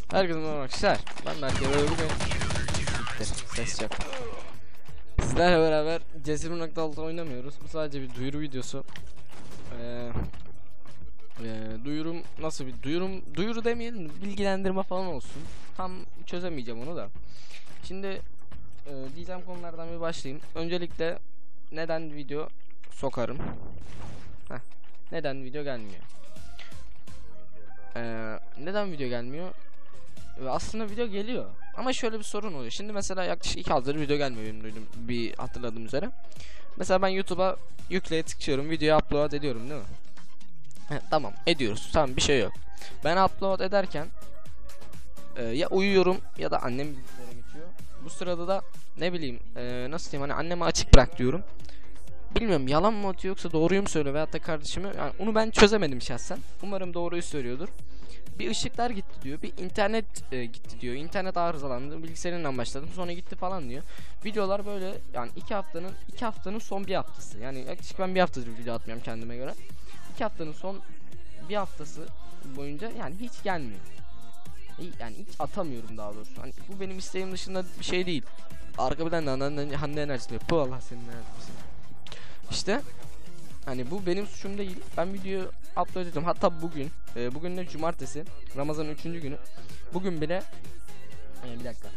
Herkese merhaba arkadaşlar. Ben Berke ve bugün ses yok. Sizlerle beraber CS1.6 oynamıyoruz. Bu sadece bir duyuru videosu. Duyurum nasıl bir duyuru demeyelim, bilgilendirme falan olsun. Tam çözemeyeceğim onu da. Şimdi diyeceğim konulardan bir başlayayım. Öncelikle neden video sokarım? Neden video gelmiyor? Neden video gelmiyor? Aslında video geliyor ama şöyle bir sorun oluyor. Şimdi mesela yaklaşık 2 haftadır video gelmiyor benim duydum bir hatırladığım üzere. Mesela ben YouTube'a yükleye tıklıyorum, videoyu upload ediyorum değil mi? Tamam ediyoruz, tamam, bir şey yok. Ben upload ederken ya uyuyorum ya da annem bilgisayara geçiyor. Bu sırada da ne bileyim nasıl diyeyim, hani anneme açık bırak diyorum. Bilmiyorum yalan mı atıyor yoksa doğruyu mu söylüyor veyahut da kardeşime, yani onu ben çözemedim şahsen. Umarım doğruyu söylüyordur. Bir ışıklar gitti diyor, bir internet gitti diyor, internet arızalandı, bilgisayarından başladım sonra gitti falan diyor. Videolar böyle yani 2 haftanın son bir haftası, yani yaklaşık ben bir haftadır video atmıyorum kendime göre. 2 haftanın son bir haftası boyunca yani hiç gelmiyor. Yani hiç atamıyorum daha doğrusu. Hani bu benim isteğim dışında bir şey değil. Arka birden Hande enerjisi yapıyor. Allah senin enerjisi. İşte hani bu benim suçum değil. Ben video upload ediyorum. Hatta bugün de cumartesi, Ramazan'ın 3. günü. Bugün bile bir dakika.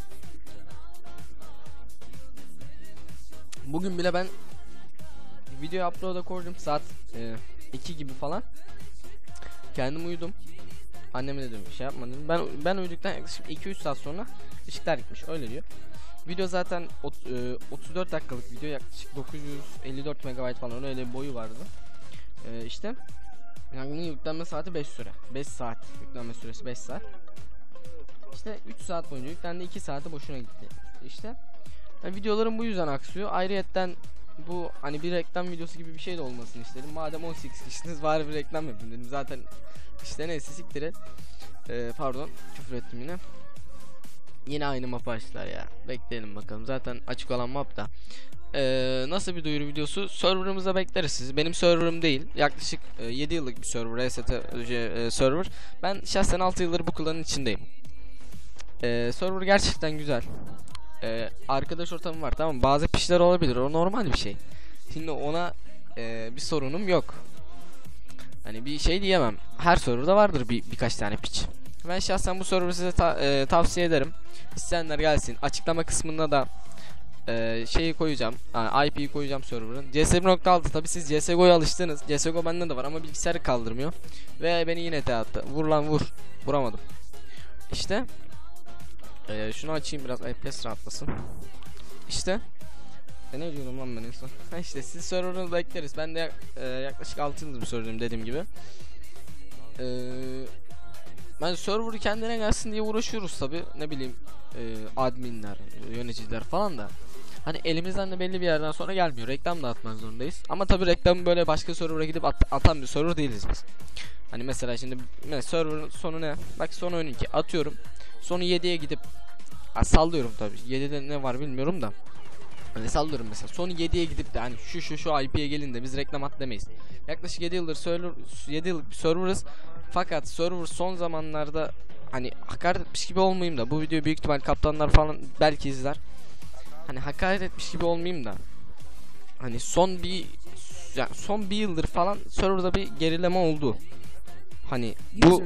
Bugün bile ben video upload'a koydum saat 2 gibi falan. Kendim uyudum. Anneme dedim bir şey yapma dedim. Ben uyuduktan yaklaşık 2-3 saat sonra ışıklar gitmiş, öyle diyor. Video zaten 34 dakikalık video, yaklaşık 954 MB falan, öyle bir boyu vardı. İşte yani yüklenme saati 5 süre. 5 saat yüklenme süresi, 5 saat. İşte 3 saat boyunca yüklendi, 2 saati boşuna gitti. İşte yani videolarım bu yüzden aksıyor. Ayrıyetten bu hani bir reklam videosu gibi bir şey de olmasını istedim. Madem 18 kişisiniz bari bir reklam yapın dedim. Zaten işte neyse, siktir et. Pardon, küfür ettim yine. Yine aynı map açtılar ya. Bekleyelim bakalım. Zaten açık olan map da. Nasıl bir duyuru videosu? Server'ımıza bekleriz sizi. Benim server'ım değil. Yaklaşık 7 yıllık bir server. RST server. Ben şahsen 6 yıldır bu klanın içindeyim. Server gerçekten güzel. Arkadaş ortamı var, tamam. Bazı pişler olabilir. O normal bir şey. Şimdi ona bir sorunum yok. Hani bir şey diyemem. Her serverda vardır birkaç tane piç. Ben şahsen bu server'ı size tavsiye ederim. İsteyenler gelsin. Açıklama kısmında da şeyi koyacağım. Yani IP'yi koyacağım server'ın. CS1.6 tabi siz CSGO'ya alıştınız. CSGO bende de var ama bilgisayarı kaldırmıyor. Ve beni yine attı. Vur lan vur. Vuramadım. İşte şunu açayım biraz, FPS rahatlasın. İşte ne diyordum lan ben en son? İşte siz server'ını bekleriz. Ben de yaklaşık 6 yıldır bir server'ım dediğim gibi. Ben server'ı kendine gelsin diye uğraşıyoruz tabi, ne bileyim adminler, yöneticiler falan da. Hani elimizden de belli bir yerden sonra gelmiyor. Reklam da atmak zorundayız. Ama tabi reklamı böyle başka server'a gidip atan bir server değiliz biz. Hani mesela şimdi server'ın sonu ne? Bak sonu 12 atıyorum. Sonu 7'ye gidip sallıyorum tabi. 7'de ne var bilmiyorum da. Hani sallıyorum mesela. Sonu 7'ye gidip de hani şu IP'ye gelin de biz reklam at demeyiz. Yaklaşık 7 yıllık bir server'ız. Fakat server son zamanlarda hani hakaret etmiş gibi olmayayım da, bu videoyu büyük ihtimal kaptanlar falan belki izler. Hani hakaret etmiş gibi olmayayım da, hani son bir yıldır falan serverda bir gerileme oldu. Hani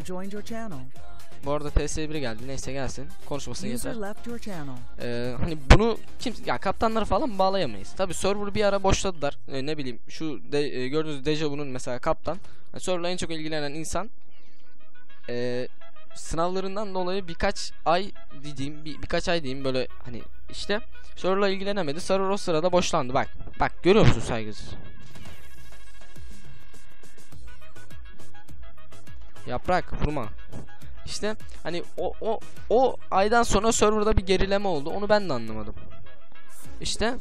bu arada TS1 geldi, neyse gelsin, konuşmasın yeter. Hani bunu ya kaptanları falan bağlayamayız. Tabi server'ı bir ara boşladılar. Ne bileyim şu gördüğünüz Dejavu'nun mesela kaptan, yani server'la en çok ilgilenen insan. Sınavlarından dolayı birkaç ay diyeyim böyle, hani işte server'la ilgilenemedi. Server o sırada boşlandı. Bak görüyor musun saygısız? Yaprak vurma. İşte hani o aydan sonra serverda bir gerileme oldu. Onu ben de anlamadım. İşte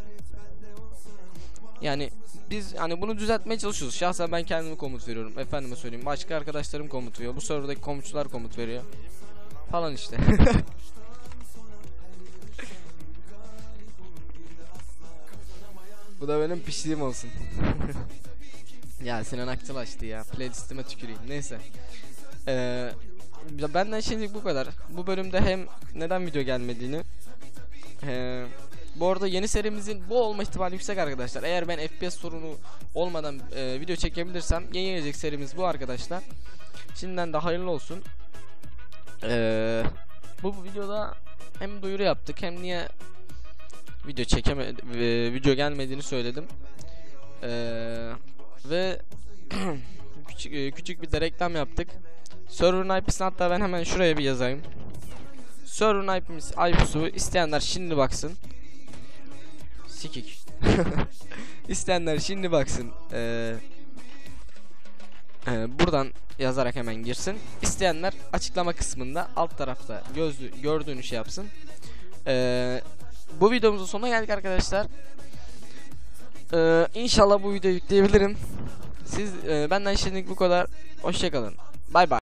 yani biz hani bunu düzeltmeye çalışıyoruz. Şahsen ben kendime komut veriyorum. Efendime söyleyeyim, başka arkadaşlarım komut veriyor. Bu serverdaki komutçular komut veriyor. Falan işte. Bu da benim pişliğim olsun. Ya Sinan Akçıl açtı ya. Playlistime tüküreyim. Neyse. benden şimdilik bu kadar. Bu bölümde hem neden video gelmediğini, bu arada yeni serimizin bu olma ihtimali yüksek arkadaşlar. Eğer ben FPS sorunu olmadan video çekebilirsem yeni gelecek serimiz bu arkadaşlar. Şimdiden de hayırlı olsun. Bu videoda hem duyuru yaptık hem niye video gelmediğini söyledim. Ve küçük bir de reklam yaptık. Server'ın IP'sini hatta ben hemen şuraya bir yazayım. Server'ın IP'si isteyenler şimdi baksın. Sikik. İsteyenler şimdi baksın. Buradan yazarak hemen girsin. İsteyenler açıklama kısmında alt tarafta gördüğünü şey yapsın. Bu videomuzun sonuna geldik arkadaşlar. İnşallah bu videoyu yükleyebilirim. Siz benden şimdilik bu kadar. Hoşçakalın. Bay bay.